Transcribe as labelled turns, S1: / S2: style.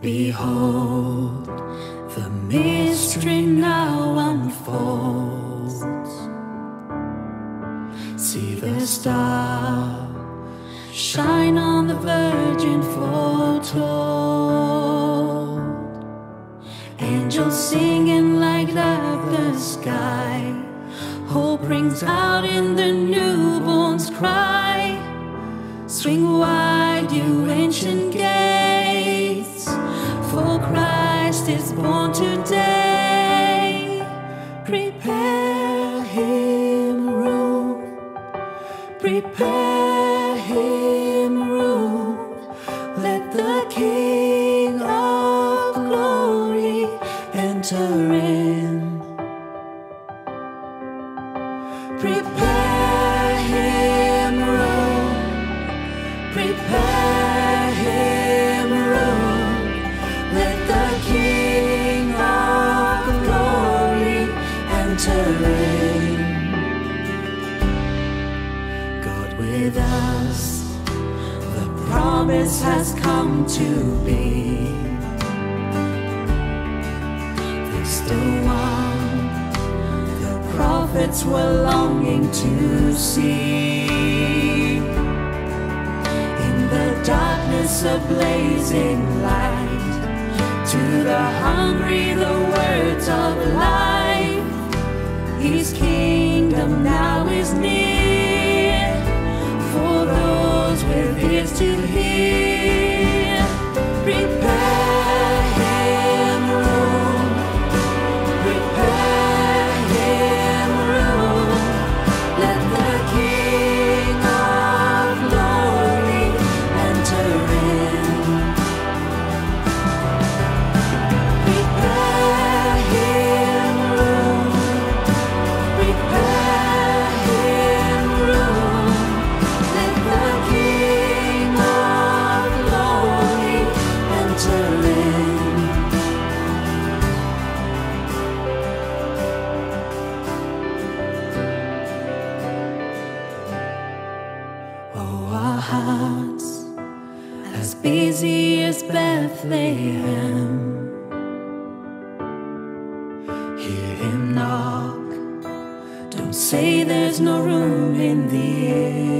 S1: Behold, the mystery now unfolds. See the star shine on the virgin foretold. Angels singing light up the sky. Hope rings out in the newborn's cry. Swing wide, you ancient gates, for Christ is born today. Prepare him room, prepare him room. Let the King of glory enter in. Prepare him room, prepare him room. Let the King of glory enter in. God with us, the promise has come to be. This the one the prophets were longing to see. In the darkness a blazing light, to the hungry the words of life. His kingdom now is near, for those with ears to hear. Prepare him room, prepare him room. Let the King of glory enter in. Prepare him room, prepare him room. Let the King of glory enter in. Oh, our hearts as busy as Bethlehem. Hear him knock, don't say there's no room in the inn.